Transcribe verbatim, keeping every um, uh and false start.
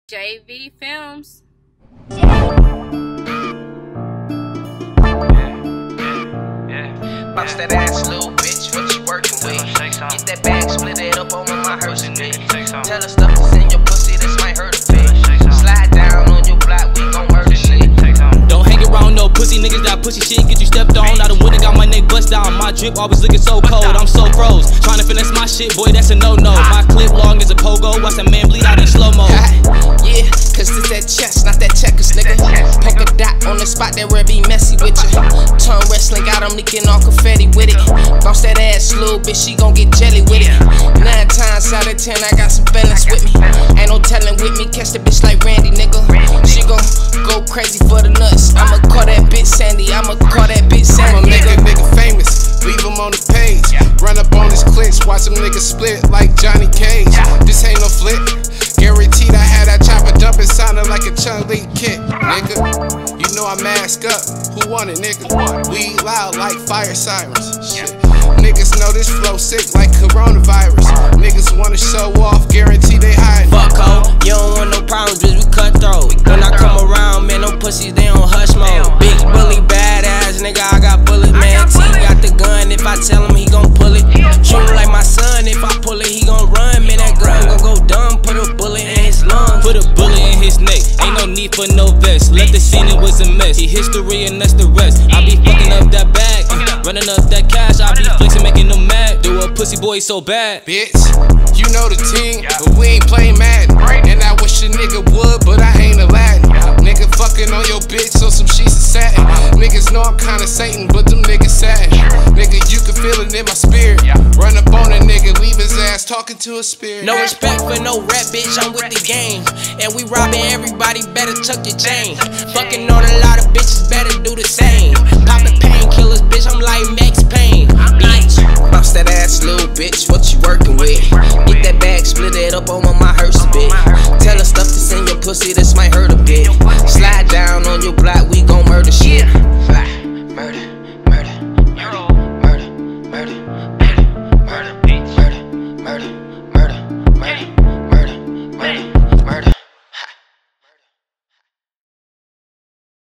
J V Films. Yeah, yeah, yeah. Bounce that ass, little bitch, what you working with? Get that bag, split it up on my hearse a bit. Tell her stuff that's in your pussy, this might hurt a bit. Slide down on your block, we gon' murder shit. Don't hang around no pussy niggas, that pussy shit get you stepped on. I done would've got my neck bust down, my drip always looking so cold. I'm so froze, trying to finesse my shit, boy, that's a no-no. My clip long as a pogo, watch that man bleed out in slow-mo. Yeah, cause it's that chest, not that checkers, nigga. Polka dot on the spot that where be messy with you. Tongue wrestling, got them leaking all confetti with it. Bounce that ass, little bitch, she gon' get jelly with it. Nine times out of ten, I got some feelings with me. Ain't no telling with me, catch the bitch like Randy, nigga. She gon' go crazy for the nuts. I'ma call that bitch Sandy, I'ma call that bitch Sandy. I'ma make a nigga famous, leave him on the page. Run up on his clicks, watch them niggas split like Johnny Cage. This ain't no flip, guaranteed I had that chopper jumping, sounding like a Chung Lee kid, nigga. You know I mask up, who want it, nigga? We loud like fire sirens, shit. Niggas know this flow sick like coronavirus. Niggas wanna show off, guarantee they hide. Fuck ho, you don't want no problems, bitch, we cutthroat. When I come around, man, them pussies, they on hush mode. Big bully, badass, nigga, I got bullet, man. T got the gun, if I tell him, he gon' pull it. Shoot him like my son, if I pull it, he gon' run. Man, that gun gon' go dumb, put a bullet in his lung. Put a bullet in his neck, ain't no need for no vest. Left the scene, it was a mess. He history and that's the rest. I be fucking up that bag, uh, running up that cash. I be flexing, making them mad. Do a pussy boy so bad. Bitch, you know the team, but we ain't playing Madden. And I wish a nigga would, but I ain't Aladdin. Nigga fucking on your bitch on some sheets of satin. Niggas know I'm kinda Satan, but them niggas satin. Nigga, you can feel it in my spirit. Run up on a nigga, leave his ass talking to a spirit. No respect for no rap, bitch, I'm with the game. And we robbing everybody, better tuck your chain. Fucking on a lot of bitches, better do the same. Popping painkillers, bitch, I'm like Max Payne. Bitch. Bounce that ass, little bitch, what you working with? Get that bag, split it up on my hearse a bit. Tell her stuff that's in your pussy, this might hurt a bit. Slide down on your block, we gon' murder shit. Murder, murder, murder, murder, murder, murder, murder, murder, murder, murder, murder.